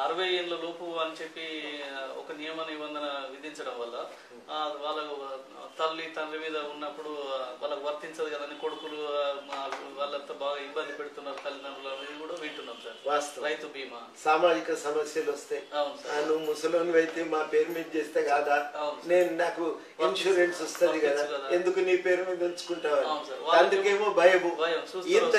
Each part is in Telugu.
60 ఏళ్ల లోపు అని చెప్పి ఒక నియమ నిబంధన విధించడం వల్ల వాళ్ళ తల్లి తండ్రి మీద ఉన్నప్పుడు వాళ్ళకు వర్తించదు కదని కొడుకులు వాళ్ళంతా బాగా ఇబ్బంది పెడుతున్నారు తల్లిదండ్రులు అనేది కూడా వింటున్నాం సార్. రైతు బీమా సామాజిక సమస్యలు వస్తాయి. నువ్వు ముసలోని అయితే మా పేరు మీద చేస్తే కాదా, నేను నాకు ఇన్సూరెన్స్ వస్తుంది కదా, ఎందుకు నీ పేరు మీద ఉంచుకుంటావు, అందుకేమో భయము. ఇంత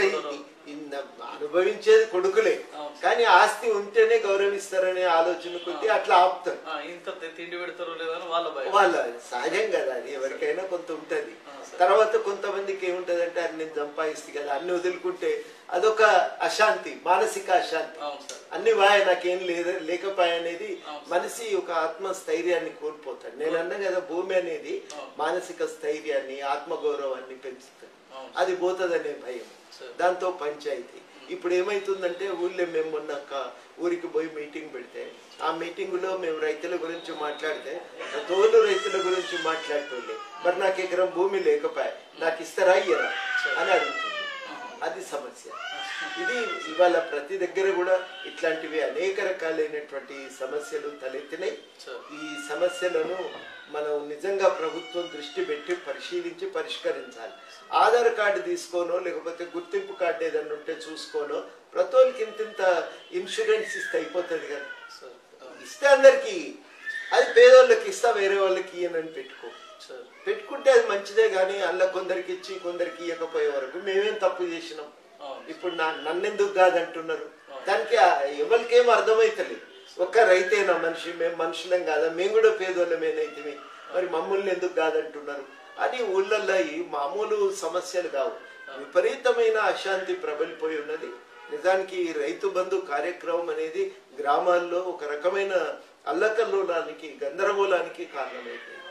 అనుభవించేది కొడుకులే, కానీ ఆస్తి ఉంటేనే గౌరవిస్తారనే ఆలోచన కొద్ది అట్లా ఆపుతారు. ఇంత తిండి పెడతారో లేదని వాళ్ళ సహజం కదా, అది ఎవరికైనా కొంత ఉంటది. తర్వాత కొంతమందికి ఏముంటది అంటే అది నేను సంపాదిస్తే కదా అన్ని వదులుకుంటే అదొక అశాంతి, మానసిక అశాంతి. అన్ని వాయ నాకేం లేకపోయానేది మనిషి ఒక ఆత్మస్థైర్యాన్ని కోల్పోతాడు. నేను అన్నా కదా, భూమి అనేది మానసిక స్థైర్యాన్ని ఆత్మగౌరవాన్ని పెంచుతుంది. అది పోతుందనే భయం, దాంతో పంచాయతీ. ఇప్పుడు ఏమైతుందంటే ఊళ్ళో మేము మొన్న ఊరికి పోయి మీటింగ్ పెడితే ఆ మీటింగ్ లో మేము రైతుల గురించి మాట్లాడితే తోలు రైతుల గురించి మాట్లాడుతుండే, మరి నాకు ఎకరం భూమి లేకపోయా నాకు ఇస్తారా ఇయ్యరా అని అడుగుతుంది. అది సమస్య. ఇది ఇవాళ ప్రతి దగ్గర కూడా ఇట్లాంటివి అనేక రకాలైనటువంటి సమస్యలు తలెత్తినాయి. ఈ సమస్యలను మనం నిజంగా ప్రభుత్వం దృష్టి పెట్టి పరిశీలించి పరిష్కరించాలి. ఆధార్ కార్డు తీసుకోనో లేకపోతే గుర్తింపు కార్డు ఏదన్నా ఉంటే చూసుకోనో ప్రతి ఒక్కరికి ఇంత ఇన్సూరెన్స్ ఇస్తే అయిపోతుంది కదా. ఇస్తే అందరికి, అది పేదోళ్ళకి ఇస్తా వేరే వాళ్ళకి ఇయ్యనని పెట్టుకుంటే అది మంచిదే. కానీ అలా కొందరికి ఇచ్చి కొందరికి ఇవ్వకపోయే వరకు మేమేం తప్పు చేసినాం, ఇప్పుడు నన్నెందుకు కాదంటున్నారు, దానికి ఎవరికేం అర్థమైతలేదు. ఒక్క రైతేనా మనిషి, మేము మనుషులం కాదా, మేము కూడా పేదోళ్ళమేనైతే మరి మమ్మల్ని ఎందుకు కాదంటున్నారు అని ఊళ్ళల్లో ఈ మామూలు సమస్యలు కావు, విపరీతమైన అశాంతి ప్రబలిపోయి ఉన్నది. నిజానికి రైతు బంధు కార్యక్రమం అనేది గ్రామాల్లో ఒక రకమైన అల్లకల్లోలానికి గందరగోళానికి కారణమైంది.